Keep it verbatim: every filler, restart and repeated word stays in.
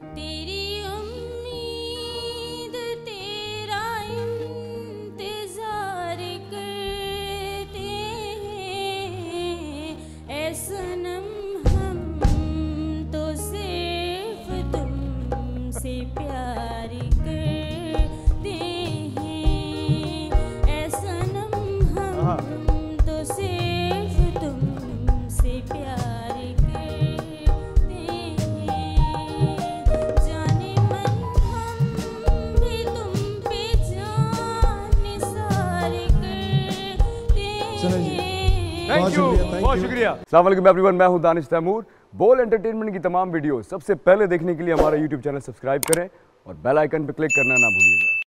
तेरी उम्मीद तेरा इंतजार करते हैं, ऐ सनम हम तो सिर्फ तुमसे प्यार करते हैं, ऐ सनम हम तो सिर्फ तुमसे प्यार करते हैं, जाने मन हम भी तुम पे जान निसार करते हैं। थैंक यू, बहुत शुक्रिया। अस्सलाम वालेकुम एवरीवन, मैं हूं दानिश तैमूर। बोल एंटरटेनमेंट की तमाम वीडियो सबसे पहले देखने के लिए हमारा यूट्यूब चैनल सब्सक्राइब करें और बेल आइकन पर क्लिक करना ना भूलिएगा।